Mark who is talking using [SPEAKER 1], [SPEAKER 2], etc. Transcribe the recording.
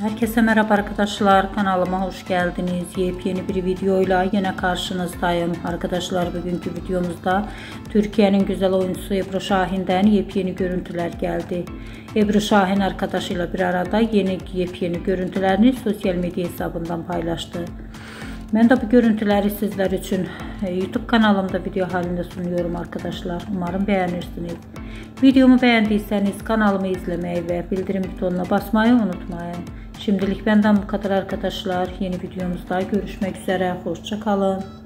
[SPEAKER 1] Herkese merhaba arkadaşlar, kanalıma hoş geldiniz. Yepyeni bir videoyla yine karşınızdayım. Arkadaşlar, bugünkü videomuzda Türkiye'nin güzel oyuncusu Ebru Şahin'den yepyeni görüntüler geldi. Ebru Şahin arkadaşıyla bir arada yepyeni görüntülerini sosyal medya hesabından paylaştı. Ben de bu görüntüleri sizler için YouTube kanalımda video halinde sunuyorum arkadaşlar. Umarım beğenirsiniz. Videomu beğendiyseniz kanalımı izlemeyi ve bildirim butonuna basmayı unutmayın. Şimdilik benden bu kadar arkadaşlar. Yeni videomuzda görüşmek üzere. Hoşça kalın.